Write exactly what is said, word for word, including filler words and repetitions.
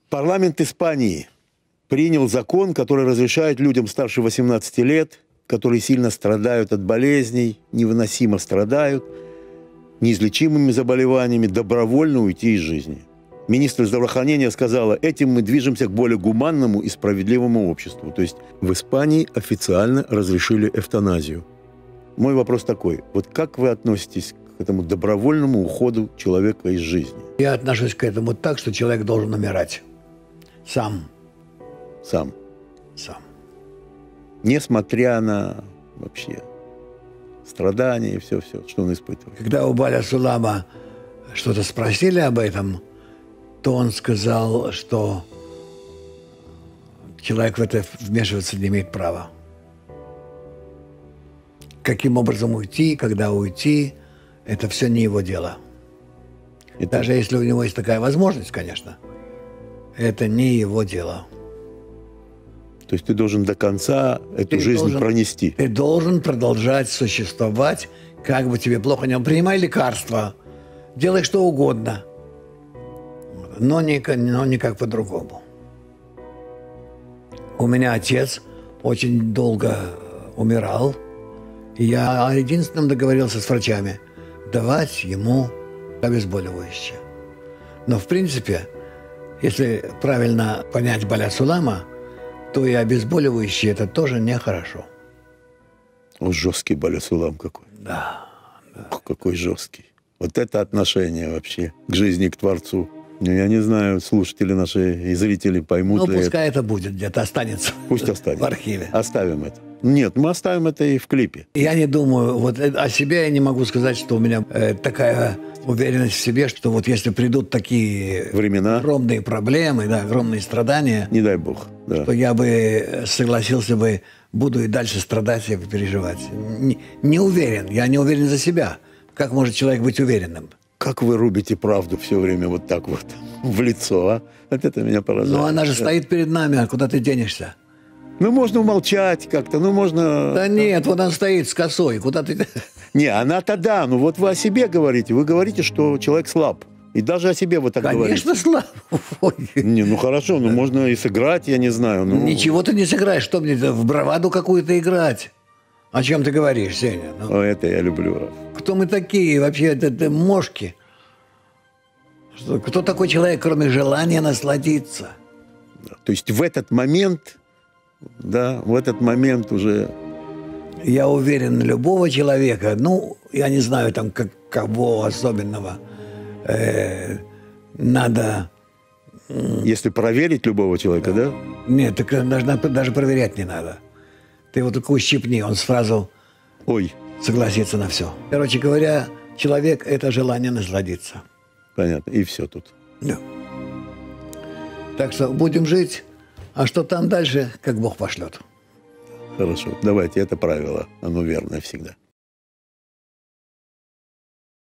Парламент Испании принял закон, который разрешает людям старше восемнадцати лет, которые сильно страдают от болезней, невыносимо страдают, неизлечимыми заболеваниями, добровольно уйти из жизни. Министр здравоохранения сказала, этим мы движемся к более гуманному и справедливому обществу. То есть в Испании официально разрешили эвтаназию. Мой вопрос такой, вот как вы относитесь к этому добровольному уходу человека из жизни? Я отношусь к этому так, что человек должен умирать. Сам. Сам? Сам. Несмотря на вообще страдания и все-все, что он испытывает. Когда у Баля Сулама что-то спросили об этом, то он сказал, что человек в это вмешиваться не имеет права. Каким образом уйти, когда уйти, это все не его дело. Это... Даже если у него есть такая возможность, конечно, это не его дело. То есть ты должен до конца эту ты жизнь должен, пронести. Ты должен продолжать существовать, как бы тебе плохо не было. Принимай лекарства, делай что угодно, но не, но не как по-другому. У меня отец очень долго умирал, и я единственным договорился с врачами давать ему обезболивающее. Но в принципе, если правильно понять Баля Сулама, то и обезболивающее это тоже нехорошо. Он жесткий Баля Сулам какой. Да, да. Ох, какой жесткий. Вот это отношение вообще к жизни, к Творцу. Я не знаю, слушатели наши и зрители поймут ну, ли пускай это. это будет, где-то останется. Пусть останется. В архиве. Оставим это. Нет, мы оставим это и в клипе. Я не думаю, вот о себе я не могу сказать, что у меня э, такая уверенность в себе, что вот если придут такие времена, огромные проблемы, да, огромные страдания, не дай бог, да. то я бы согласился бы, буду и дальше страдать и переживать. Не, не уверен, я не уверен за себя. Как может человек быть уверенным? Как вы рубите правду все время вот так вот в лицо, а? Вот это меня поражает. Ну, она же стоит перед нами, а куда ты денешься? Ну, можно умолчать как-то, ну, можно... Да нет, вот она стоит с косой, куда ты... Не, она-то да, ну вот вы о себе говорите, вы говорите, что человек слаб. И даже о себе вы так говорите. Конечно, слаб. Не, ну хорошо, ну можно и сыграть, я не знаю. Ну... Ничего ты не сыграешь, что мне в браваду какую-то играть? О чем ты говоришь, Сеня? Ну, О, это я люблю. кто мы такие вообще, это, это мошки? Что, кто такой человек, кроме желания насладиться? Да, то есть в этот момент... Да, в этот момент уже... Я уверен, любого человека, ну, я не знаю, там, как, кого особенного, э, надо... Если проверить любого человека, да? да? Нет, так даже, даже проверять не надо. Ты вот такой ущипни, он сразу Ой. согласится на все. Короче говоря, человек – это желание насладиться. Понятно, и все тут. Да. Так что будем жить. А что там дальше, как Бог пошлет. Хорошо. Давайте, это правило. Оно верное всегда.